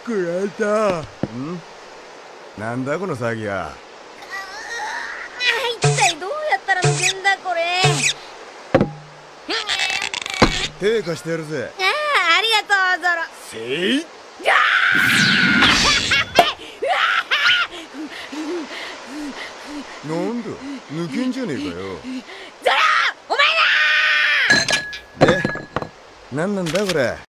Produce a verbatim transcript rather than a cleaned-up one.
倉田。ん？なんだこの騒ぎは。 一体どうやったら抜けんだこれ。 手貸してやるぜ。 ああ、ありがとうゾロ。 せい。なんだ抜けんじゃねえかよ。 ゾロお前だー。 で、なんなんだこれ。